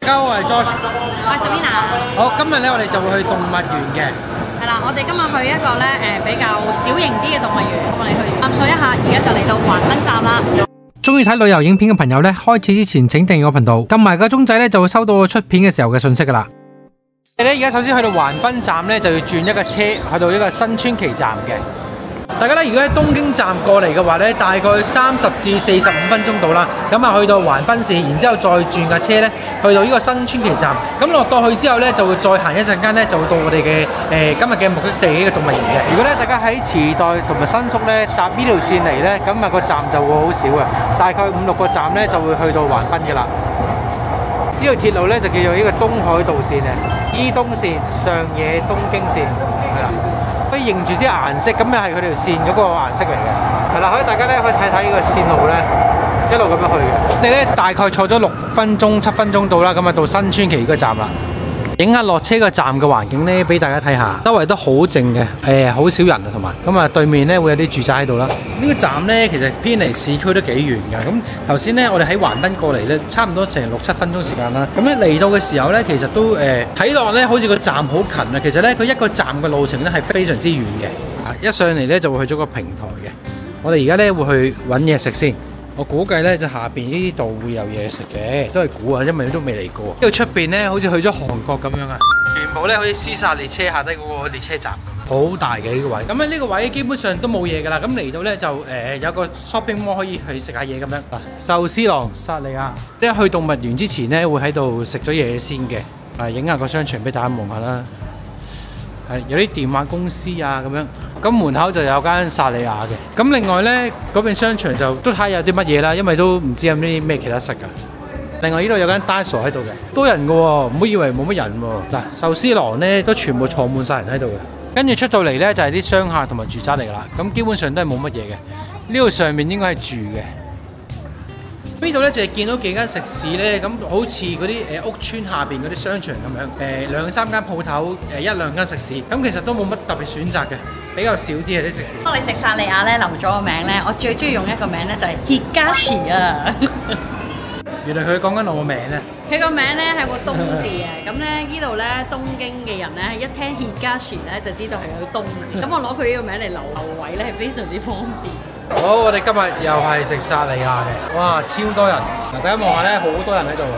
我係 Josh， 我係 Sabina。 好，今日咧我哋就會去動物園嘅。 係啦，我哋今日去一個咧比較小型啲嘅動物園，我哋去探索一下。而家就嚟到橫濱站啦。 中意睇旅遊影片嘅朋友咧，開始之前請訂閱我頻道，撳埋個鐘仔咧就會收到我出片嘅時候嘅信息噶啦。我哋咧而家首先去到橫濱站咧，就要轉一個車去到呢個新川崎站嘅。大家咧，如果喺東京站過嚟嘅話咧，大概30至45分鐘到啦。咁啊，去到橫濱市，然之後再轉架車咧，去到呢個新川崎站。咁落到去之後咧，就會再行一陣間咧，就會到我哋嘅今日嘅目的地呢個動物園嘅。如果咧大家喺池袋同埋新宿咧搭呢條線嚟咧，咁啊個站就會好少啊，大概5、6個站咧就會去到橫濱嘅啦。呢條鐵路咧就叫做呢個東海道線啊，伊東線、上野東京線係啦。可以認住啲顏色，咁又係佢條線嗰個顏色嚟嘅，係啦，可以大家咧可以睇睇呢個線路咧，一路咁樣去嘅。我哋咧大概坐咗6分鐘、7分鐘到啦，咁啊到新川崎個站啦。影下落車個站嘅環境咧，俾大家睇下，周圍都好靜嘅，好少人啊，同埋咁啊對面咧會有啲住宅喺度啦。呢個站咧其實偏離市區都幾遠㗎。咁頭先咧我哋喺橫濱過嚟咧，差唔多成6、7分鐘時間啦。咁咧嚟到嘅時候咧，其實都睇落咧好似個站好近啊。其實咧佢一個站嘅路程咧係非常之遠嘅。一上嚟咧就會去咗個平台嘅。我哋而家咧會去揾嘢食先。我估計咧就下邊呢度會有嘢食嘅，都係估啊，因為都未嚟過。呢度出邊咧好似去咗韓國咁樣啊，全部咧好似屍殺列車下低嗰個列車站咁，好大嘅呢個位。咁咧呢個位基本上都冇嘢㗎啦。咁嚟到咧就有個 shopping mall 可以去食下嘢咁樣。壽司郎薩莉亞，即係去動物園之前咧會喺度食咗嘢先嘅。影下個商場俾大家望下啦。有啲電話公司啊咁樣，咁門口就有間薩莉亞嘅。咁另外呢，嗰邊商場就都睇下有啲乜嘢啦，因為都唔知有啲咩其他食噶。另外呢度有間 Daiso 喺度嘅，多人嘅喎，唔好以為冇乜人喎。嗱，壽司郎呢都全部坐滿晒人喺度嘅。跟住出到嚟呢，就係啲商廈同埋住宅嚟噶啦，咁基本上都係冇乜嘢嘅。呢度上面應該係住嘅。呢度咧就係見到幾間食肆咧，咁好似嗰啲屋村下邊嗰啲商場咁樣，2、3間鋪頭，1、2間食肆，咁其實都冇乜特別選擇嘅，比較少啲嘅啲食肆。 當你食薩莉亞咧留咗個名咧，我最中意用一個名咧就係 Higashi 啊。 原來佢講緊我個名咧。 佢個名咧係個東字嘅，咁咧呢度咧東京嘅人咧一聽 Higashi 咧就知道係有個東字，咁我攞佢呢個名嚟留位咧係非常之方便。 好，我哋今日又係食薩莉亞嘅，哇，超多人！嗱，大家望下咧，好多人喺度。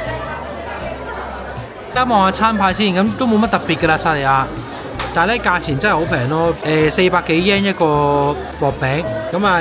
大家望下餐牌先，咁都冇乜特別㗎啦，薩莉亞。但係咧價錢真係好平咯，400幾yen一個薄餅，咁啊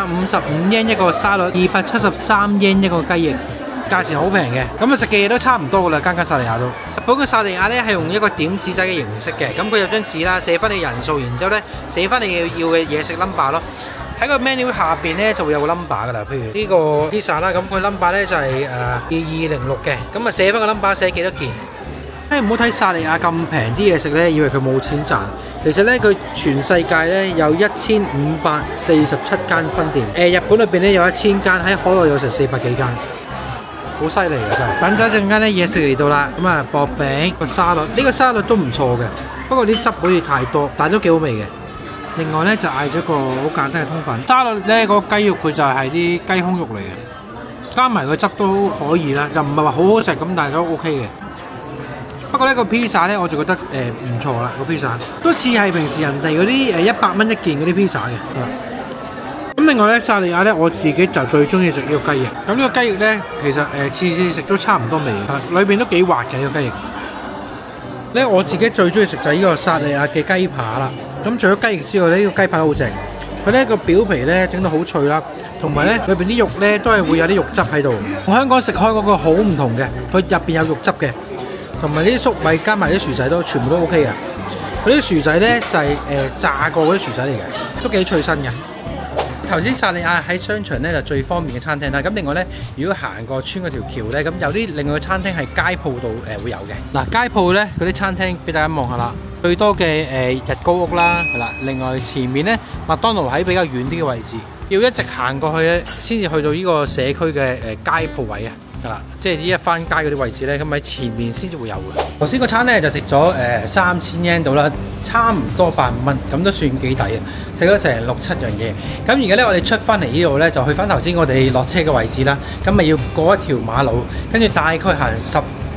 255yen一個沙律，273yen一個雞翼，價錢好平嘅。咁啊食嘅嘢都差唔多㗎啦，間薩莉亞都。日本嘅薩莉亞咧係用一個點紙仔嘅形式嘅，咁佢有張紙啦，寫翻你人數，然之後咧寫翻你要嘅嘢食 number 咯。喺個 menu 下邊咧就會有個 number 噶啦，譬如呢個 pizza 啦，咁佢 number 咧就係2206嘅，咁啊寫翻個 number 寫幾多件。唔好睇薩莉亞咁平啲嘢食咧，以為佢冇錢賺，其實咧佢全世界咧有1547間分店，日本裏邊咧有1000間，喺海外有成400幾間，好犀利嘅真係。等咗一陣間咧嘢食嚟到啦，咁啊薄餅個沙律，呢個沙律都唔錯嘅，不過啲汁好似太多，但都幾好味嘅。另外咧就嗌咗個好簡單嘅通粉沙律咧，嗰個雞肉佢就係啲雞胸肉嚟嘅，加埋個汁都可以啦，又唔係話好好食咁，但係都 OK 嘅。不過呢個 pizza 咧我就覺得唔錯啦，個 pizza 都似係平時人哋嗰啲100蚊一件嗰啲 pizza 嘅。咁另外咧薩莉亞咧我自己就最中意食呢個雞翼。咁呢個雞翼咧其實次次食都差唔多味，裏邊都幾滑嘅呢個雞翼。咧我自己最中意食就係呢個薩莉亞嘅雞扒啦。咁除咗雞翼之外咧，呢個雞扒都好正。佢呢個表皮咧整到好脆啦，同埋咧裏邊啲肉咧都係會有啲肉汁喺度。同香港食開嗰個好唔同嘅，佢入邊有肉汁嘅，同埋啲粟米加埋啲薯仔都全部都 OK 嘅。嗰啲薯仔咧就係炸過嗰啲薯仔嚟嘅，都幾脆身嘅。頭先薩莉亞喺商場咧就最方便嘅餐廳啦。咁另外咧，如果行過穿嗰條橋咧，咁有啲另外嘅餐廳係街鋪度會有嘅。嗱，街鋪咧嗰啲餐廳俾大家望下啦。最多嘅日高屋啦，係啦。另外前面咧麥當勞喺比較遠啲嘅位置，要一直行過去咧，先至去到呢個社區嘅街鋪位啊。係啦，即係呢一番街嗰啲位置咧，咁喺前面先至會有嘅。頭先個餐咧就食咗3000 yen 到啦，差唔多85蚊，咁都算幾抵啊！食咗成6、7樣嘢。咁而家咧我哋出翻嚟呢度咧，就去翻頭先我哋落車嘅位置啦。咁咪要過一條馬路，跟住大概行10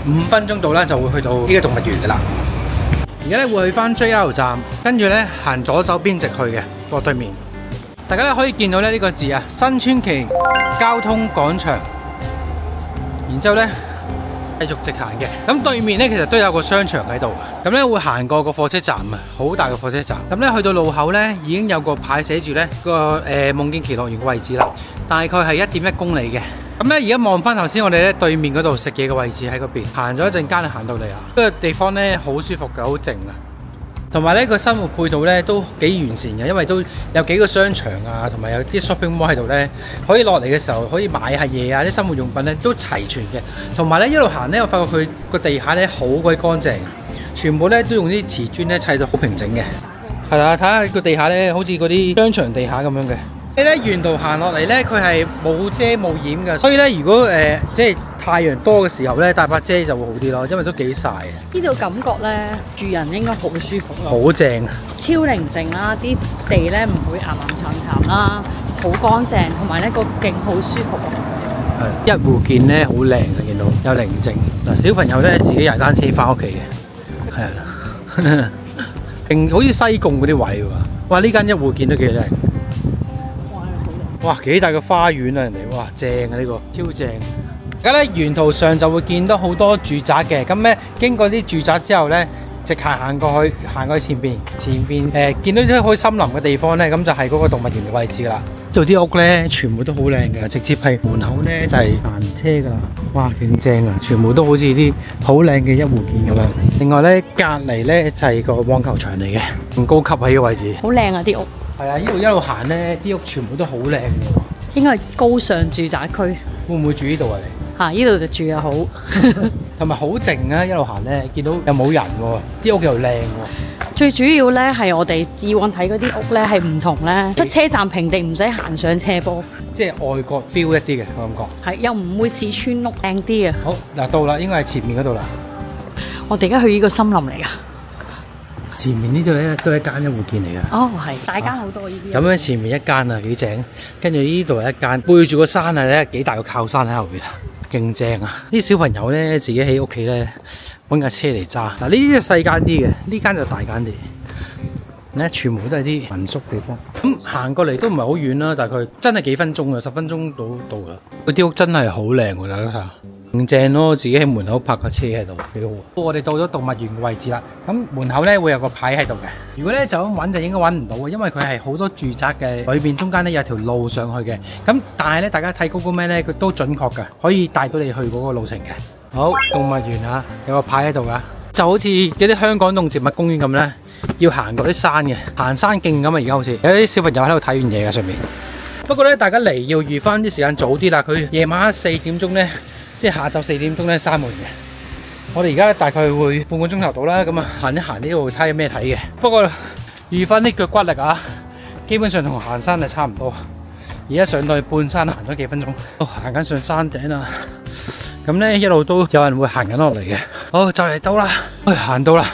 5分鐘到啦，就會去到呢個動物園噶啦。而家咧會去翻 JR 站，跟住咧行左手邊直去嘅過對面。大家咧可以見到咧呢個字啊，新川崎交通廣場。然之後咧繼續直行嘅。咁對面咧其實都有個商場喺度。咁咧會行過個火車站啊，好大個火車站。咁咧去到路口咧已經有個牌寫住咧個夢見奇樂園嘅位置啦，大概係1.1公里嘅。咁咧而家望翻頭先我哋咧對面嗰度食嘢嘅位置喺嗰邊，行咗一陣間就行到嚟啦。呢個地方咧好舒服嘅，好靜啊。同埋咧個生活配套咧都幾完善嘅，因為都有幾個商場啊，同埋有啲 shopping mall 喺度咧，可以落嚟嘅時候可以買下嘢啊，啲生活用品咧都齊全嘅。同埋咧一路行咧，我發覺佢個地下咧好鬼乾淨，全部咧都用啲瓷磚咧砌到好平整嘅。係啦，睇下個地下咧，好似嗰啲商場地下咁樣嘅。你咧沿途行落嚟咧，佢係冇遮冇掩嘅，所以咧如果即係太陽多嘅時候咧，帶把遮就會好啲咯，因為都幾曬嘅。 呢度感覺咧住人應該好舒服咯， 好正啊！ 超寧靜啦，啲地咧唔會岩岩沉沉啦，好乾淨，同埋咧個景好舒服啊！ 係一戶建咧好靚啊，見到又寧靜嗱，小朋友咧自己踩單車翻屋企嘅，係啊，好似西貢嗰啲位喎，哇！呢間一戶建都幾靚。哇，幾大個花園啊！人哋哇，正啊呢個，超正！而家咧沿途上就會見到好多住宅嘅，咁咧經過啲住宅之後咧，直行過去前邊見到啲好森林嘅地方咧，咁就係嗰個動物園嘅位置噶啦。呢度啲屋咧全部都好靚嘅，直接係門口咧就係行車噶啦。哇，勁正啊！全部都好似啲好靚嘅一戶建咁樣。另外咧隔離咧就係個網球場嚟嘅，咁高級喺呢個位置。 好靚啊啲屋！ 係啊，呢度一路行咧，啲屋全部都好靚嘅。 應該係高尚住宅區。 會唔會住呢度啊你？ 嚇！呢度就住又好， 同埋好靜啊！一路行咧，見到又冇人喎，啲屋又靚喎。 最主要咧係我哋以往睇嗰啲屋咧係唔同咧，出車站平地唔使行上斜坡， 即係外國 feel 一啲嘅我感覺。 係又唔會似村屋，靚啲嘅。 好嗱，到啦，應該係前面嗰度啦。 我哋而家去呢個森林嚟㗎。 前面呢度咧都係一間一戶建嚟㗎。 哦，係大間好多呢啲。 咁樣前面一間啊幾正，跟住呢度係一間背住個山啊咧，幾大個靠山喺後邊，勁正啊！啲小朋友咧自己喺屋企咧揾架車嚟揸。嗱呢啲係細間啲嘅，呢間就大間啲。咧全部都係啲民宿地方。咁行過嚟都唔係好遠啦，大概真係幾分鐘啊，10分鐘到啦。嗰啲屋真係好靚喎，大家睇下。勁正咯，自己喺門口泊個車喺度，幾好。我哋到咗動物園嘅位置啦，咁門口咧會有個牌喺度嘅。如果咧就咁揾就應該揾唔到嘅，因為佢係好多住宅嘅裏邊中間咧有條路上去嘅。咁但係咧大家睇 Google Map咧佢都準確㗎，可以帶到你去嗰個路程嘅。好，動物園啊，有個牌喺度㗎，就好似嗰啲香港動植物公園咁咧，要行過啲山嘅，行山徑咁啊！而家好似有啲小朋友喺度睇完嘢㗎上面。不過咧大家嚟要預翻啲時間早啲啦，佢夜晚4點鐘咧。即係下晝4點鐘咧閂門嘅。我哋而家大概會半個鐘頭到啦，咁啊行一行呢度睇下咩睇嘅。不過預翻啲腳骨力啊，基本上同行山係差唔多。而家上到去半山行咗幾分鐘，行緊上山頂啦。咁咧一路都有人會行緊落嚟嘅。好，就嚟到啦，行到啦。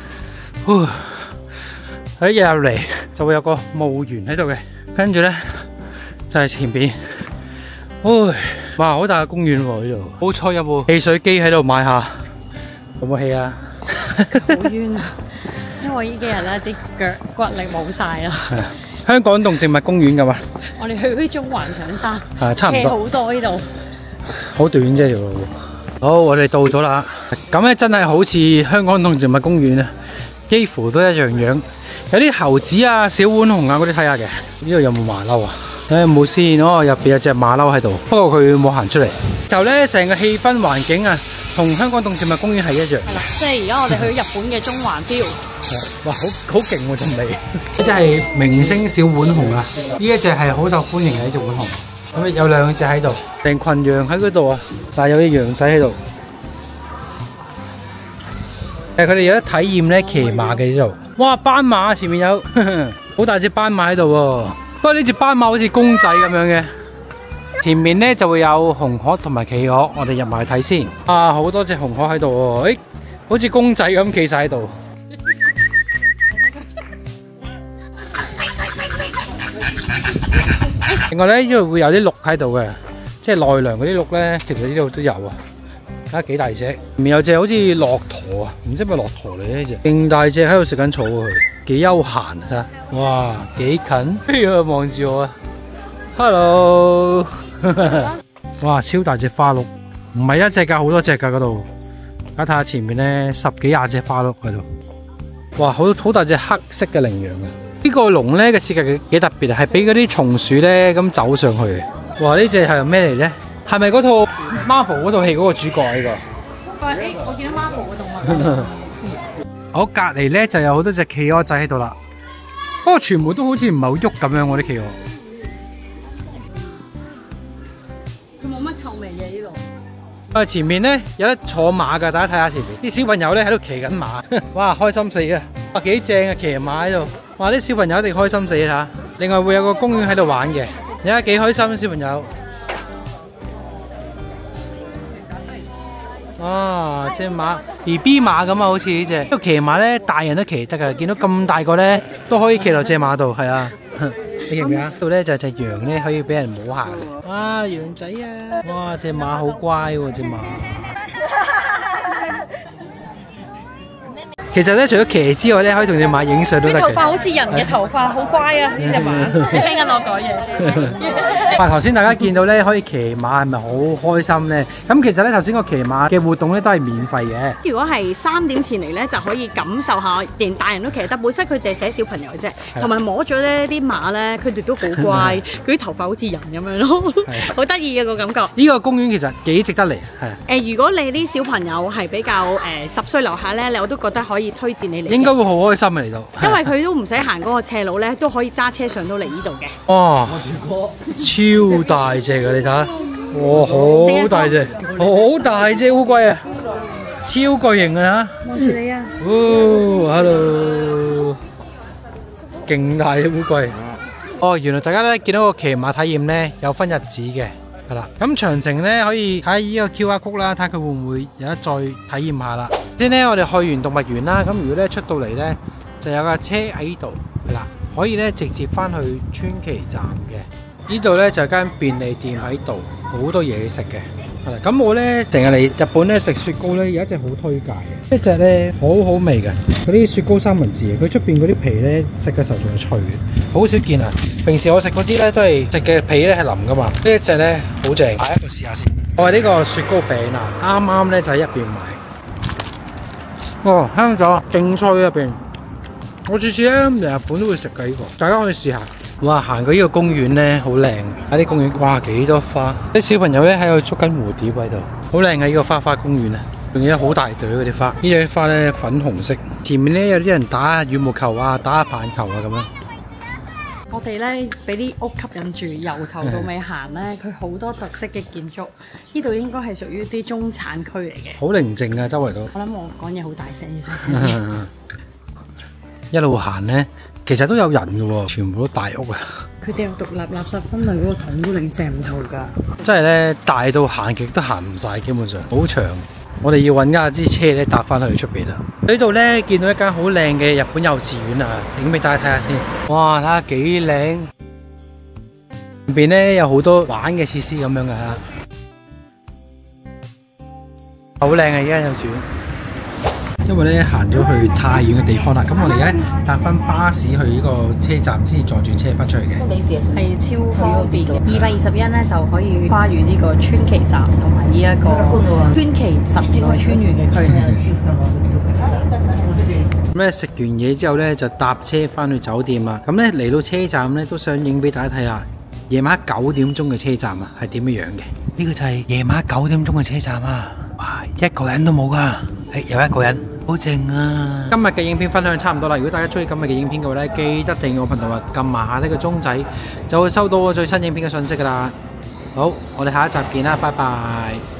喺入嚟就會有個墓園喺度嘅，跟住咧就係前邊。哇，好大嘅公園喎呢度，好彩有部汽水機喺度買下，有冇氣啊？ 好冤啊！因為呢幾日咧啲腳骨力冇晒啦。 香港動植物公園咁啊？ 我哋去嗰啲中環上山， 係差唔多。 好多呢度， 好短啫條路。好，我哋到咗啦。咁咧真係好似香港動植物公園啊，幾乎都一樣樣。有啲猴子啊、小浣熊啊嗰啲睇下嘅。呢度有冇馬騮啊？冇先哦，入邊有隻馬騮喺度，不過佢冇行出嚟。然後咧，成個氣氛環境啊，同香港動植物公園係一樣。係啦， 即係而家我哋去日本嘅中環 feel。 哇，好勁喎陣味！呢隻係明星小浣熊啊，呢一隻係好受歡迎嘅呢隻浣熊。咁有2隻喺度，成群羊喺嗰度啊，但係有隻羊仔喺度。佢哋有得體驗咧騎馬嘅呢度。哇，斑馬前面有好大隻斑馬喺度喎。不過呢隻斑馬好似公仔咁樣嘅，前面咧就會有紅鶴同埋企鵝，我哋入埋去睇先。啊，好多隻紅鶴喺度喎，好似公仔咁企晒喺度。另外咧，呢度會有啲鹿喺度嘅，即係奈良嗰啲鹿咧，其實呢度都有啊。 睇下幾大隻。面有隻好似駱駝啊，唔知係咪駱駝嚟呢隻，勁大隻喺度食緊草佢，幾悠閒啊！哇，幾近，飛佢望住我啊 ！Hello， 哇，超大隻花鹿，唔係一隻㗎，好多隻㗎嗰度。大家睇下前面咧，10幾20隻花鹿喺度。哇，好大隻黑色嘅羚羊啊！呢個籠咧嘅設計幾特別啊，係俾嗰啲松鼠咧咁走上去。哇！呢隻係咩嚟咧？係咪嗰套 Marvel 嗰套戲嗰個主角啊？呢個？ 我見到 Marvel 嘅動物。 我隔離咧就有好多隻企鵝仔喺度啦，不過全部都好似唔係好喐咁樣喎啲企鵝。 佢冇乜臭味嘅呢度。 前面咧有得坐馬㗎，大家睇下前面啲小朋友咧喺度騎緊馬，哇開心死啊！哇幾正啊，騎馬喺度，哇啲小朋友一定開心死啊！另外會有個公園喺度玩嘅，而家幾開心小朋友。哇！隻馬 BB 馬咁啊，好似呢隻。呢個騎馬咧，大人都騎得㗎。見到咁大個咧，都可以騎落隻馬度，係啊。你見唔見啊？呢度咧就係隻羊咧，可以俾人摸下嘅。哇！羊仔啊！哇！隻馬好乖喎，隻馬。其實咧，除咗騎之外咧，可以同隻馬影相都得嘅。 頭髮好似人嘅頭髮，好乖啊！呢隻馬，你聽緊我講嘢。 頭先大家見到咧，可以騎馬係咪好開心咧？咁其實咧，頭先個騎馬嘅活動咧都係免費嘅。 如果係3點前嚟咧，就可以感受下，連大人都騎得。本身佢淨係寫小朋友啫，同埋摸咗咧啲馬咧，佢哋都好乖，佢啲頭髮好似人咁樣咯，好得意嘅個感覺。 呢個公園其實幾值得嚟，係。 如果你啲小朋友係比較10歲樓下咧，我都覺得可以推薦你嚟。應該會好開心啊嚟到， 因為佢都唔使行嗰個斜路咧，都可以揸車上到嚟呢度嘅。 哇！超大隻㗎，你睇下，哇，好大隻，好大隻烏龜啊，超巨型啊！ 望住你啊！ 哦 ，hello， 勁大隻烏龜。哦，原來大家咧見到個騎馬體驗咧有分日子嘅，係啦。咁詳情咧可以睇下呢個 QR code 啦，睇下佢會唔會有得再體驗下啦。先咧我哋去完動物園啦，咁如果咧出到嚟咧就有架車喺呢度，係啦，可以咧直接翻去川崎站嘅。呢度咧就係間便利店喺度，好多嘢食嘅。係啦，咁我咧成日嚟日本咧食雪糕咧，有一隻好推介嘅，一隻咧好好味嘅，嗰啲雪糕三文治，佢出邊嗰啲皮咧食嘅時候仲係脆嘅，好少見啊！平時我食嗰啲咧都係食嘅皮咧係腍噶嘛，呢一隻咧好正，下一個試下先。我係呢個雪糕餅啊，啱啱咧就喺入邊買。哦，香咗，勁脆入邊。我次次咧嚟日本都會食嘅呢個，大家可以試下。哇！行過呢個公園咧，好靚。喺啲公園，哇幾多花！啲小朋友咧喺度捉緊蝴蝶喺度，好靚嘅呢個花公園啊！仲有好大朵嗰啲花，呢啲花咧粉紅色。前面咧有啲人打下羽毛球啊，打下棒球啊咁樣。 我哋咧俾啲屋吸引住，由頭到尾行咧，佢好多特色嘅建築。呢度應該係屬於啲中產區嚟嘅。好寧靜啊，周圍都。 我諗我講嘢好大聲，要細聲。 一路行咧，其實都有人嘅喎，全部都大屋啊！ 佢哋有獨立垃圾分類嗰個桶都零舍唔同㗎。 真係咧，大到行極都行唔晒，基本上好長。我哋要揾架支車咧搭翻去出邊啦。呢度咧見到一間好靚嘅日本幼稚園啊，影俾大家睇下先。哇，睇下幾靚！入邊咧有好多玩嘅設施咁樣㗎嚇，好靚啊！依間幼稚園。因為咧行咗去太遠嘅地方啦，咁我哋咧搭翻巴士去呢個車站，先至坐住車翻出去嘅。 係超方便，220yen咧就可以跨越呢個川崎站同埋呢一個川崎神奈川縣嘅區。 咁咧食完嘢之後咧就搭車翻去酒店啦。咁咧嚟到車站咧都想影俾大家睇下，夜晚9點鐘嘅車站啊係點樣嘅？呢個就係夜晚9點鐘嘅車站啊！哇，一個人都冇㗎，有一個人。好正啊！今日嘅影片分享差唔多啦。如果大家中意今日嘅影片嘅話咧，記得訂閱我頻道啊，撳埋下呢個鐘仔，就會收到我最新影片嘅信息噶啦。好，我哋下一集見啦，拜拜。